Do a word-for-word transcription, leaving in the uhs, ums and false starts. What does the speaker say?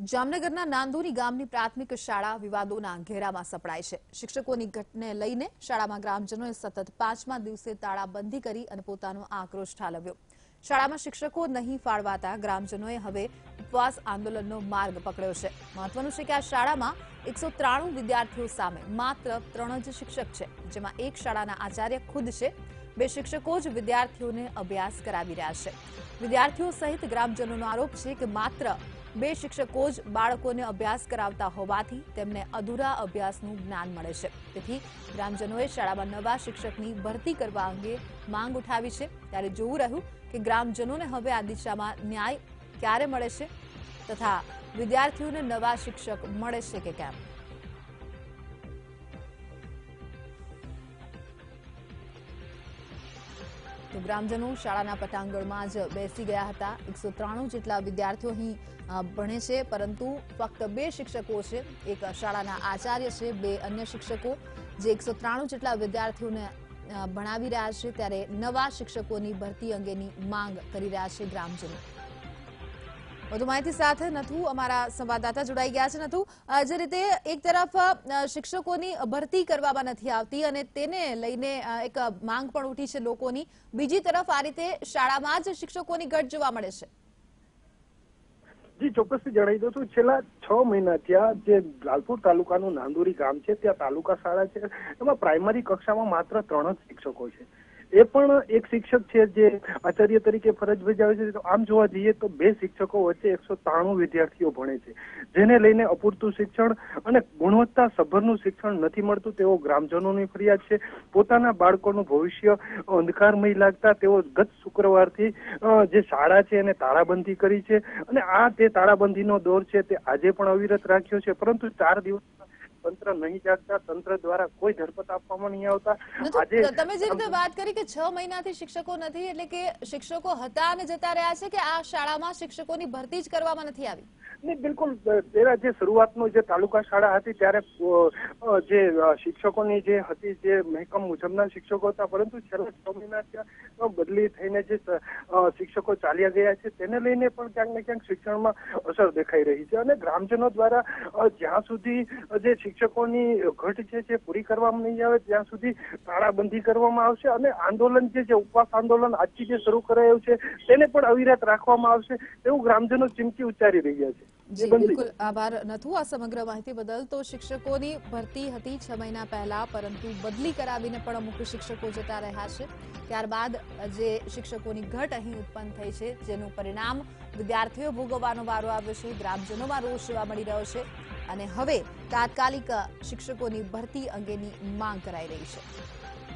જામનગરના નાંદોરી ગામની પ્રાથમિક શાળા વિવાદોના ઘેરામાં સપડાય છે। શિક્ષકોની ઘટને લઈને શાળામાં ગ્રામજનોએ સતત પાંચમા દિવસે તાળાબંધી કરી અને પોતાનો આક્રોશ ઠાલવ્યો। શાળામાં શિક્ષકો નહીં ફાળવાતા ગ્રામજનોએ હવે ઉપવાસ આંદોલનનો માર્ગ પકડ્યો છે। મહત્વનું છે કે આ શાળામાં એકસો ત્રાણું વિદ્યાર્થીઓ સામે માત્ર ત્રણ જ શિક્ષક છે, જેમાં એક શાળાના આચાર્ય ખુદ છે। બે શિક્ષકો જ વિદ્યાર્થીઓને અભ્યાસ કરાવી રહ્યા છે। વિદ્યાર્થીઓ સહિત ગ્રામજનોનો આરોપ છે કે માત્ર બે શિક્ષકો જ બાળકોને અભ્યાસ કરાવતા હોવાથી તેમને અધૂરા અભ્યાસનું જ્ઞાન મળે છે। તેથી ગ્રામજનોએ શાળામાં નવા શિક્ષકની ભરતી કરવા અંગે માંગ ઉઠાવી છે। ત્યારે જોવું રહ્યું કે ગ્રામજનોને હવે આ દિશામાં ન્યાય ક્યારે મળે છે તથા વિદ્યાર્થીઓને નવા શિક્ષક મળે છે કે કેમ। તો ગ્રામજનો શાળાના પટાંગણમાં જ બેસી ગયા હતા। એકસો ત્રાણું જેટલા વિદ્યાર્થીઓ અહીં ભણે છે, પરંતુ ફક્ત બે શિક્ષકો છે। એક શાળાના આચાર્ય છે, બે અન્ય શિક્ષકો જે એકસો ત્રાણું જેટલા વિદ્યાર્થીઓને ભણાવી રહ્યા છે। ત્યારે નવા શિક્ષકોની ભરતી અંગેની માંગ કરી રહ્યા છે ગ્રામજનો। વધુ માહિતી સાથે નથુ અમારા સંવાદદાતા જોડાઈ ગયા છે। નથુ, જે રીતે એક તરફ શિક્ષકોની ભરતી કરવામાં નથી આવતી અને તેને લઈને એક માંગ પણ ઉઠી છે લોકોની, બીજી તરફ આ રીતે શાળામાં જ શિક્ષકોની ઘટ જોવા મળે છે। જી ચોક્કસથી જણાવી દઉં છું, છેલ્લા છ મહિના ત્યાં જે લાલપુર તાલુકાનું નાંદોરી ગામ છે ત્યાં તાલુકા શાળા છે, એમાં પ્રાઇમરી કક્ષામાં માત્ર ત્રણ જ શિક્ષકો છે। એ પણ એક શિક્ષક છે જે આચાર્ય તરીકે ફરજ બજાવે છે। તો આમ જોવા જઈએ તો બે શિક્ષકો વચ્ચે એકસો ત્રાણું વિદ્યાર્થીઓ ભણે છે, જેને લઈને અપૂરતું શિક્ષણ અને ગુણવત્તા સભરનું શિક્ષણ નથી મળતું તેવો ગ્રામજનોની ફરિયાદ છે। પોતાના બાળકોનું ભવિષ્ય અંધકારમય લાગતા તેઓ ગત શુક્રવારથી જે શાળા છે એને તાળાબંધી કરી છે અને આ તે તાળાબંધીનો દોર છે તે આજે પણ અવિરત રાખ્યો છે, પરંતુ ચાર દિવસ તંત્ર નહીં જાગતા, તંત્ર દ્વારા કોઈ ધરપત આપવામાં નહીં આવતા। આજે તમે જે રીતે વાત કરી કે છ મહિનાથી શિક્ષકો નથી, એટલે કે શિક્ષકો હતા અને જતા રહ્યા છે કે આ શાળામાં શિક્ષકોની ભરતી જ કરવામાં નથી આવી? નહીં, બિલકુલ તેના જે શરૂઆતનો જે તાલુકા શાળા હતી ત્યારે જે શિક્ષકોની જે હતી જે મહેકમ મુજબના શિક્ષકો હતા, પરંતુ છેલ્લા છ મહિના ત્યાં બદલી થઈને જે શિક્ષકો ચાલ્યા ગયા છે તેને લઈને પણ ક્યાંક ને ક્યાંક શિક્ષણમાં અસર દેખાઈ રહી છે અને ગ્રામજનો દ્વારા જ્યાં સુધી જે શિક્ષકોની ઘટ છે જે પૂરી કરવામાં નહીં આવે ત્યાં સુધી તાળાબંધી કરવામાં આવશે અને આંદોલન જે ઉપવાસ આંદોલન આજથી જે શરૂ કરાયું છે તેને પણ અવિરત રાખવામાં આવશે તેવું ગ્રામજનો ચીમકી ઉચ્ચારી રહ્યા છે। જી બિલકુલ, આભાર નથુ આ સમગ્ર માહિતી બદલ। તો શિક્ષકોની ભરતી હતી છ મહિના પહેલા, પરંતુ બદલી કરાવીને પણ અમુક શિક્ષકો જતા રહ્યા છે। ત્યારબાદ જે શિક્ષકોની ઘટ અહીં ઉત્પન્ન થઈ છે જેનું પરિણામ વિદ્યાર્થીઓ ભોગવવાનો વારો આવ્યો છે। ગ્રામજનોમાં રોષ જોવા મળી રહ્યો છે અને હવે તાત્કાલિક શિક્ષકોની ભરતી અંગેની માંગ કરાઈ રહી છે।